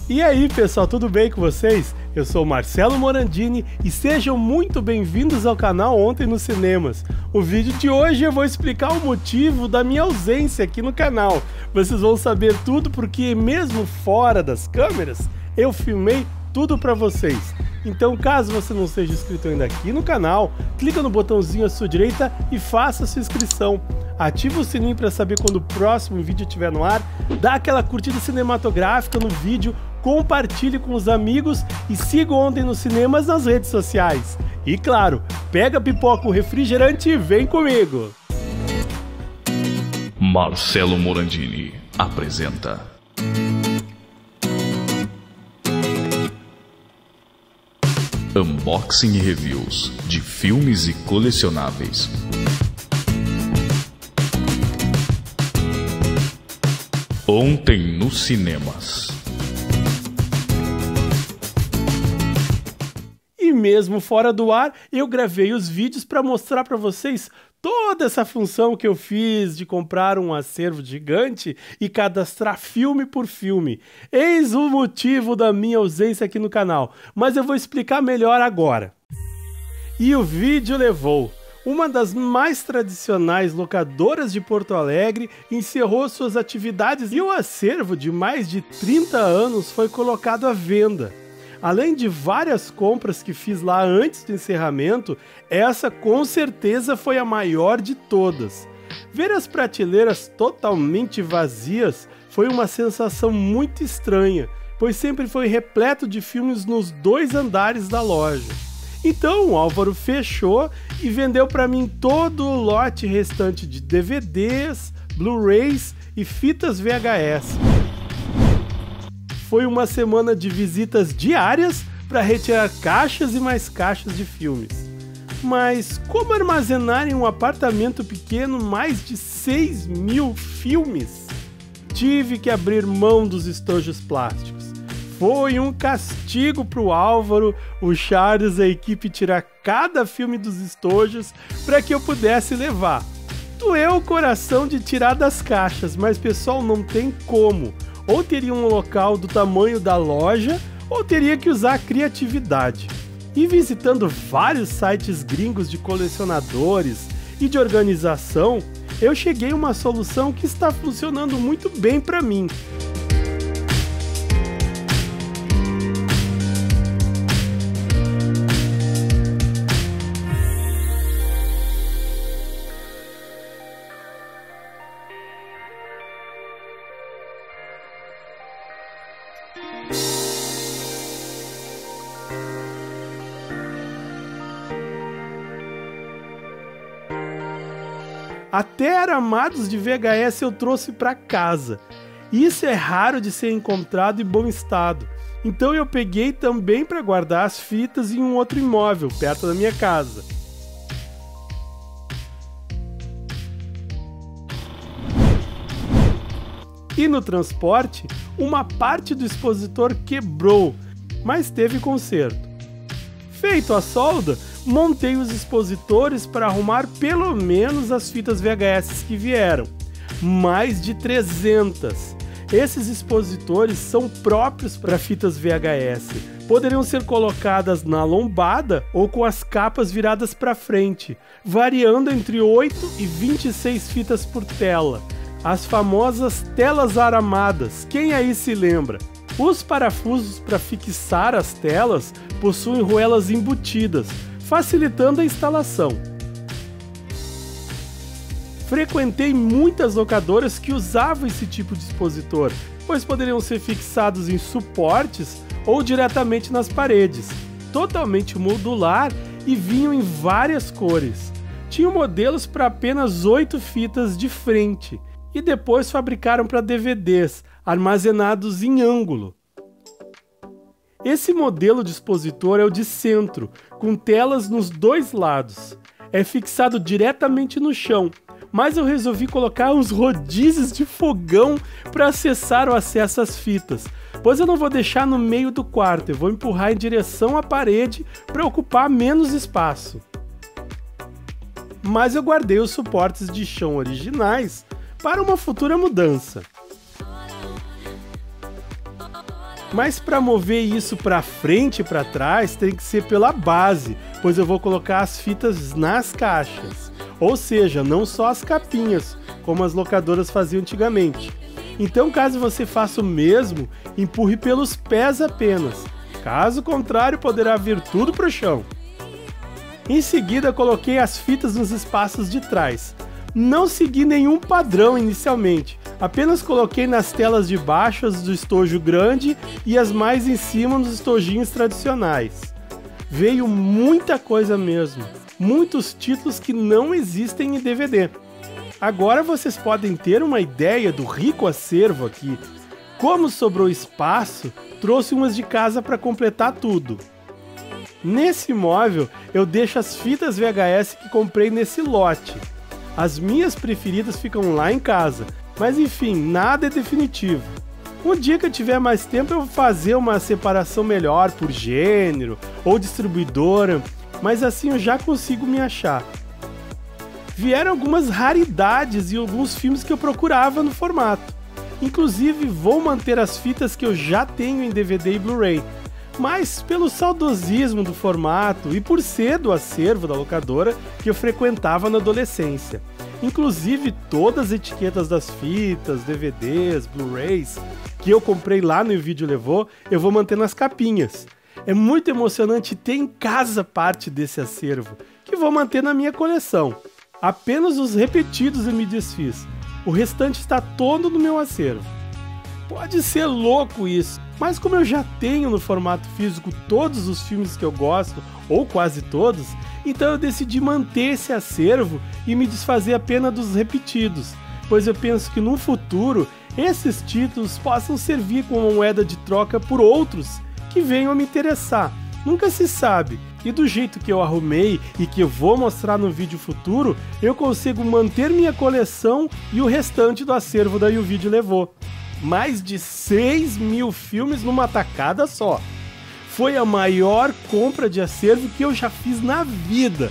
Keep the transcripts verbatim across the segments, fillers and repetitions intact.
E aí pessoal, tudo bem com vocês? Eu sou o Marcelo Morandini e sejam muito bem-vindos ao canal Ontem nos Cinemas. O vídeo de hoje eu vou explicar o motivo da minha ausência aqui no canal. Vocês vão saber tudo porque mesmo fora das câmeras, eu filmei tudo para vocês. Então caso você não seja inscrito ainda aqui no canal, clica no botãozinho à sua direita e faça a sua inscrição. Ativa o sininho para saber quando o próximo vídeo estiver no ar, dá aquela curtida cinematográfica no vídeo, compartilhe com os amigos e siga Ontem nos Cinemas nas redes sociais. E claro, pega a pipoca, o refrigerante e vem comigo! Marcelo Morandini apresenta Unboxing e Reviews de filmes e colecionáveis. Ontem nos Cinemas. E mesmo fora do ar, eu gravei os vídeos para mostrar para vocês toda essa função que eu fiz de comprar um acervo gigante e cadastrar filme por filme. Eis o motivo da minha ausência aqui no canal, mas eu vou explicar melhor agora. E o vídeo levou. Uma das mais tradicionais locadoras de Porto Alegre encerrou suas atividades e o acervo de mais de trinta anos foi colocado à venda. Além de várias compras que fiz lá antes do encerramento, essa com certeza foi a maior de todas. Ver as prateleiras totalmente vazias foi uma sensação muito estranha, pois sempre foi repleto de filmes nos dois andares da loja. Então o Álvaro fechou e vendeu para mim todo o lote restante de D V Ds, Blu-rays e fitas V H S. Foi uma semana de visitas diárias para retirar caixas e mais caixas de filmes. Mas como armazenar em um apartamento pequeno mais de seis mil filmes? Tive que abrir mão dos estojos plásticos. Foi um castigo para o Álvaro, o Charles e a equipe tirar cada filme dos estojos para que eu pudesse levar. Doeu o coração de tirar das caixas, mas pessoal, não tem como. Ou teria um local do tamanho da loja, ou teria que usar a criatividade. E visitando vários sites gringos de colecionadores e de organização, eu cheguei a uma solução que está funcionando muito bem para mim. Até aramados de V H S eu trouxe para casa. Isso é raro de ser encontrado em bom estado. Então eu peguei também para guardar as fitas em um outro imóvel, perto da minha casa. E no transporte, uma parte do expositor quebrou, mas teve conserto. Feito a solda, montei os expositores para arrumar pelo menos as fitas V H S que vieram. Mais de trezentas. Esses expositores são próprios para fitas V H S. Poderiam ser colocadas na lombada ou com as capas viradas para frente, variando entre oito e vinte e seis fitas por tela. As famosas telas aramadas, quem aí se lembra? Os parafusos para fixar as telas possuem roelas embutidas, facilitando a instalação. Frequentei muitas locadoras que usavam esse tipo de expositor, pois poderiam ser fixados em suportes ou diretamente nas paredes, totalmente modular e vinham em várias cores. Tinham modelos para apenas oito fitas de frente e depois fabricaram para D V Ds, armazenados em ângulo. Esse modelo de expositor é o de centro, com telas nos dois lados. É fixado diretamente no chão, mas eu resolvi colocar uns rodízios de fogão para acessar o acesso às fitas, pois eu não vou deixar no meio do quarto, eu vou empurrar em direção à parede para ocupar menos espaço. Mas eu guardei os suportes de chão originais para uma futura mudança. Mas para mover isso para frente e para trás tem que ser pela base, pois eu vou colocar as fitas nas caixas. Ou seja, não só as capinhas, como as locadoras faziam antigamente. Então, caso você faça o mesmo, empurre pelos pés apenas. Caso contrário, poderá vir tudo para o chão. Em seguida, coloquei as fitas nos espaços de trás. Não segui nenhum padrão inicialmente, apenas coloquei nas telas de baixo as do estojo grande e as mais em cima nos estojinhos tradicionais. Veio muita coisa mesmo, muitos títulos que não existem em D V D. Agora vocês podem ter uma ideia do rico acervo aqui. Como sobrou espaço, trouxe umas de casa para completar tudo. Nesse móvel, eu deixo as fitas V H S que comprei nesse lote. As minhas preferidas ficam lá em casa, mas enfim, nada é definitivo. Um dia que eu tiver mais tempo eu vou fazer uma separação melhor por gênero ou distribuidora, mas assim eu já consigo me achar. Vieram algumas raridades e alguns filmes que eu procurava no formato. Inclusive vou manter as fitas que eu já tenho em D V D e Blu-ray. Mas pelo saudosismo do formato e por ser do acervo da locadora que eu frequentava na adolescência. Inclusive todas as etiquetas das fitas, D V Ds, Blu-rays que eu comprei lá no Vídeo Levou, eu vou manter nas capinhas. É muito emocionante ter em casa parte desse acervo, que vou manter na minha coleção. Apenas os repetidos eu me desfiz, o restante está todo no meu acervo. Pode ser louco isso, mas como eu já tenho no formato físico todos os filmes que eu gosto, ou quase todos, então eu decidi manter esse acervo e me desfazer apenas dos repetidos, pois eu penso que no futuro esses títulos possam servir como moeda de troca por outros que venham a me interessar. Nunca se sabe, e do jeito que eu arrumei e que eu vou mostrar no vídeo futuro, eu consigo manter minha coleção e o restante do acervo da YouVideo levou. Mais de seis mil filmes numa tacada só. Foi a maior compra de acervo que eu já fiz na vida.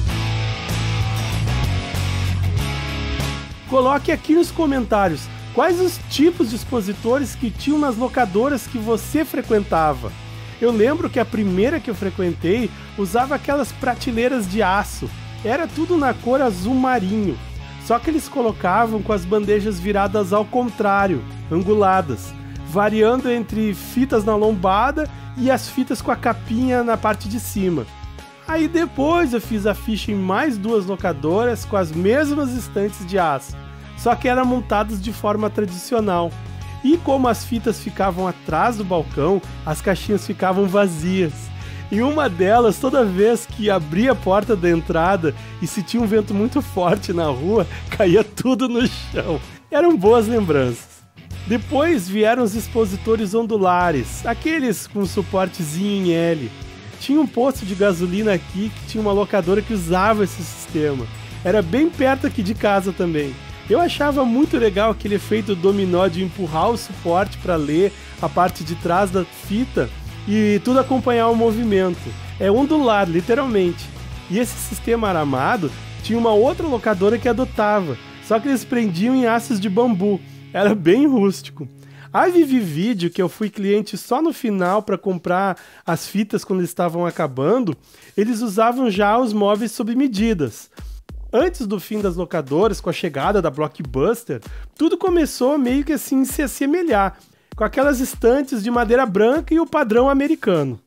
Coloque aqui nos comentários quais os tipos de expositores que tinham nas locadoras que você frequentava. Eu lembro que a primeira que eu frequentei usava aquelas prateleiras de aço. Era tudo na cor azul marinho. Só que eles colocavam com as bandejas viradas ao contrário, anguladas, variando entre fitas na lombada e as fitas com a capinha na parte de cima. Aí depois eu fiz a ficha em mais duas locadoras com as mesmas estantes de aço, só que eram montadas de forma tradicional. E como as fitas ficavam atrás do balcão, as caixinhas ficavam vazias. Em uma delas, toda vez que abria a porta da entrada e se tinha um vento muito forte na rua, caía tudo no chão. Eram boas lembranças. Depois vieram os expositores ondulares, aqueles com suportezinho em L. Tinha um posto de gasolina aqui que tinha uma locadora que usava esse sistema. Era bem perto aqui de casa também. Eu achava muito legal aquele efeito dominó de empurrar o suporte para ler a parte de trás da fita e tudo acompanhar o movimento. É ondular, literalmente. E esse sistema aramado tinha uma outra locadora que adotava, só que eles prendiam em aços de bambu. Era bem rústico. A Vivi Video, que eu fui cliente só no final para comprar as fitas quando estavam acabando, eles usavam já os móveis sob medidas. Antes do fim das locadoras, com a chegada da Blockbuster, tudo começou meio que assim se assemelhar, com aquelas estantes de madeira branca e o padrão americano.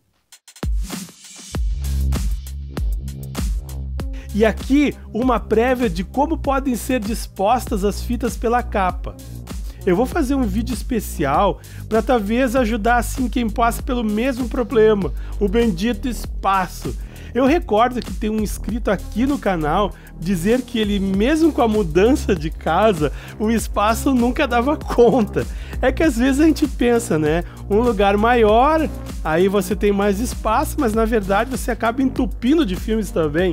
E aqui, uma prévia de como podem ser dispostas as fitas pela capa. Eu vou fazer um vídeo especial para talvez ajudar assim quem passa pelo mesmo problema, o bendito espaço. Eu recordo que tem um inscrito aqui no canal dizer que ele, mesmo com a mudança de casa, o espaço nunca dava conta. É que às vezes a gente pensa, né? Um lugar maior, aí você tem mais espaço, mas na verdade você acaba entupindo de filmes também.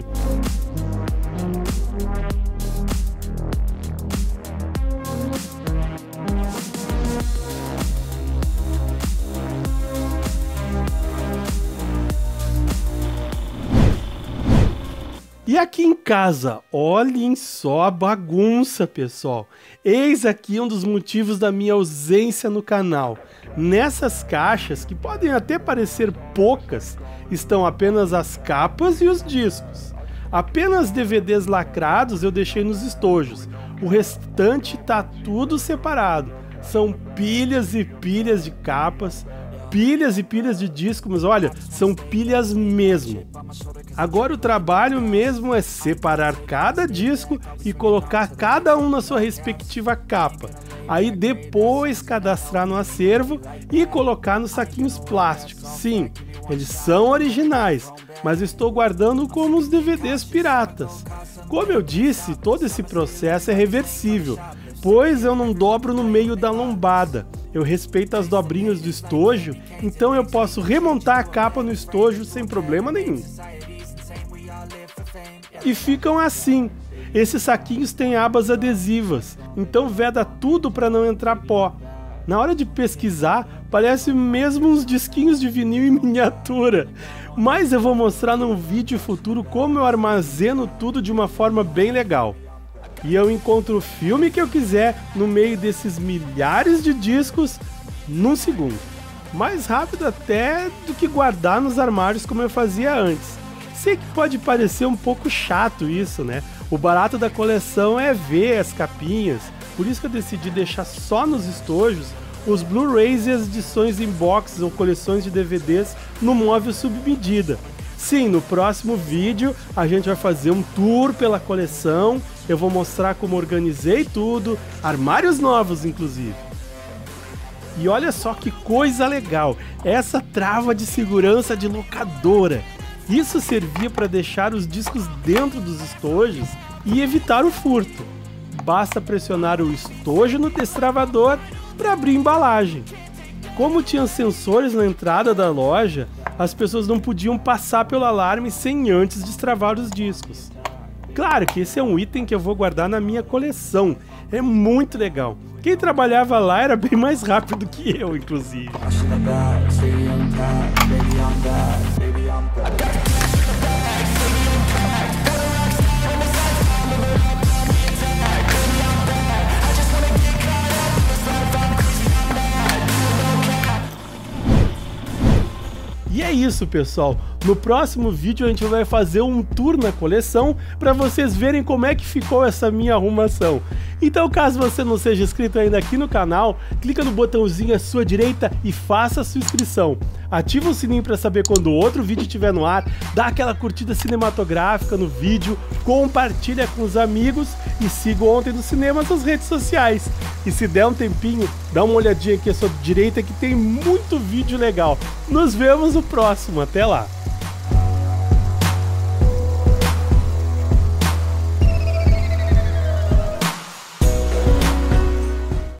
E aqui em casa, olhem só a bagunça, pessoal. Eis aqui um dos motivos da minha ausência no canal. Nessas caixas, que podem até parecer poucas, estão apenas as capas e os discos. Apenas D V Ds lacrados eu deixei nos estojos, o restante tá tudo separado. São pilhas e pilhas de capas, pilhas e pilhas de discos, mas olha, são pilhas mesmo. Agora o trabalho mesmo é separar cada disco e colocar cada um na sua respectiva capa. Aí depois cadastrar no acervo e colocar nos saquinhos plásticos. Sim, eles são originais, mas estou guardando como os D V Ds piratas. Como eu disse, todo esse processo é reversível, pois eu não dobro no meio da lombada. Eu respeito as dobrinhas do estojo, então eu posso remontar a capa no estojo sem problema nenhum. E ficam assim. Esses saquinhos têm abas adesivas, então veda tudo para não entrar pó. Na hora de pesquisar, parece mesmo uns disquinhos de vinil em miniatura. Mas eu vou mostrar num vídeo futuro como eu armazeno tudo de uma forma bem legal. E eu encontro o filme que eu quiser no meio desses milhares de discos num segundo. Mais rápido até do que guardar nos armários como eu fazia antes. Sei que pode parecer um pouco chato isso, né? O barato da coleção é ver as capinhas, por isso que eu decidi deixar só nos estojos os Blu-rays e as edições em boxes ou coleções de D V Ds no móvel sob medida. Sim, no próximo vídeo a gente vai fazer um tour pela coleção, eu vou mostrar como organizei tudo, armários novos inclusive. E olha só que coisa legal, essa trava de segurança de locadora. Isso servia para deixar os discos dentro dos estojos e evitar o furto. Basta pressionar o estojo no destravador para abrir a embalagem. Como tinha sensores na entrada da loja, as pessoas não podiam passar pelo alarme sem antes destravar os discos. Claro que esse é um item que eu vou guardar na minha coleção, é muito legal. Quem trabalhava lá era bem mais rápido que eu, inclusive. E é isso, pessoal. No próximo vídeo a gente vai fazer um tour na coleção para vocês verem como é que ficou essa minha arrumação. Então, caso você não seja inscrito ainda aqui no canal, clica no botãozinho à sua direita e faça a sua inscrição. Ativa o sininho para saber quando outro vídeo estiver no ar, dá aquela curtida cinematográfica no vídeo, compartilha com os amigos e siga o Ontem no Cinema nas redes sociais. E se der um tempinho, dá uma olhadinha aqui à sua direita que tem muito vídeo legal. Nos vemos no próximo, até lá!